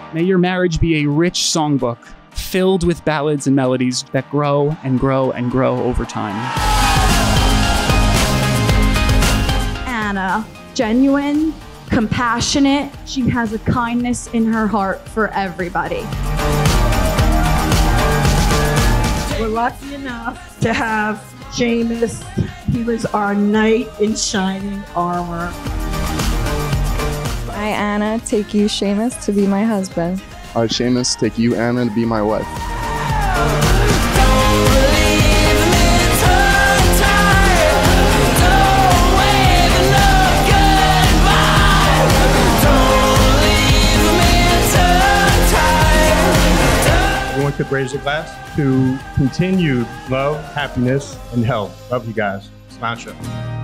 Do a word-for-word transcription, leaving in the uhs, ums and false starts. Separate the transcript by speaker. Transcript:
Speaker 1: May your marriage be a rich songbook filled with ballads and melodies that grow and grow and grow over time.
Speaker 2: Anna, genuine, compassionate. She has a kindness in her heart for everybody.
Speaker 3: We're lucky enough to have Seamus. He was our knight in shining armor.
Speaker 4: I, Anna, take you, Seamus, to be my husband.
Speaker 5: I, Seamus, take you, Anna, to be my wife.
Speaker 6: Everyone could raise a glass to continued love, happiness, and health. Love you guys. Smile show.